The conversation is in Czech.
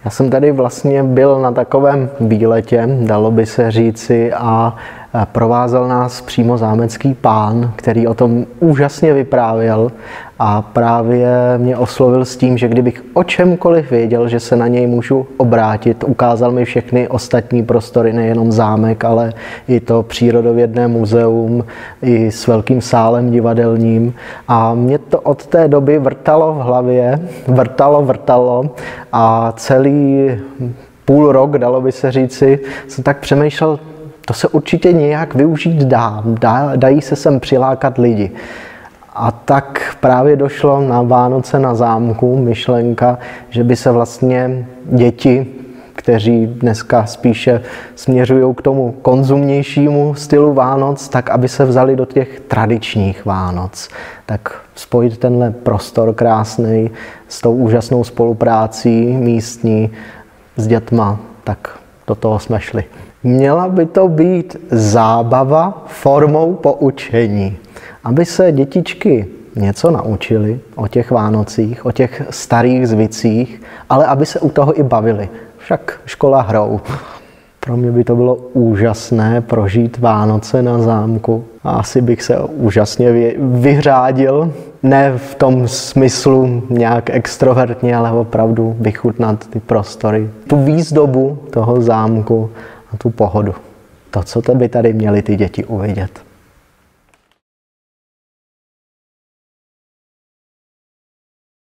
Já jsem tady vlastně byl na takovém výletě, dalo by se říci, a provázel nás přímo zámecký pán, který o tom úžasně vyprávěl a právě mě oslovil s tím, že kdybych o čemkoliv věděl, že se na něj můžu obrátit, ukázal mi všechny ostatní prostory, nejenom zámek, ale i to přírodovědné muzeum, i s velkým sálem divadelním. A mě to od té doby vrtalo v hlavě, vrtalo a celý půl rok, dalo by se říci, jsem tak přemýšlel, to se určitě nějak využít dají se sem přilákat lidi. A tak právě došlo na Vánoce na zámku myšlenka, že by se vlastně děti, kteří dneska spíše směřují k tomu konzumnějšímu stylu Vánoc, tak aby se vzali do těch tradičních Vánoc. Tak spojit tenhle prostor krásný s tou úžasnou spoluprácí místní s dětma, tak do toho jsme šli. Měla by to být zábava formou poučení, aby se dětičky něco naučily o těch Vánocích, o těch starých zvicích, ale aby se u toho i bavili. Však škola hrou. Pro mě by to bylo úžasné prožít Vánoce na zámku a asi bych se úžasně vyřádil. Ne v tom smyslu nějak extrovertně, ale opravdu vychutnat ty prostory, tu výzdobu toho zámku a tu pohodu. To, co by tady měly ty děti uvidět.